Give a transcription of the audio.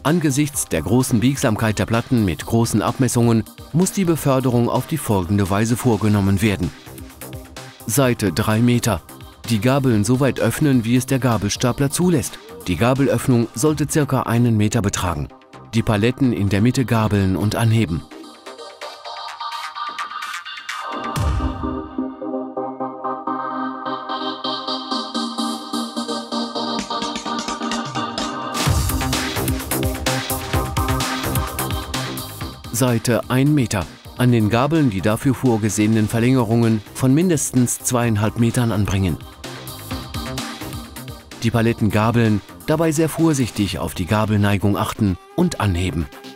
Angesichts der großen Biegsamkeit der Platten mit großen Abmessungen muss die Beförderung auf die folgende Weise vorgenommen werden. Seite 3 Meter. Die Gabeln so weit öffnen, wie es der Gabelstapler zulässt. Die Gabelöffnung sollte ca. 1 Meter betragen. Die Paletten in der Mitte gabeln und anheben. Seite 1 Meter. An den Gabeln die dafür vorgesehenen Verlängerungen von mindestens 2,5 Metern anbringen. Die Paletten gabeln, dabei sehr vorsichtig auf die Gabelneigung achten und anheben.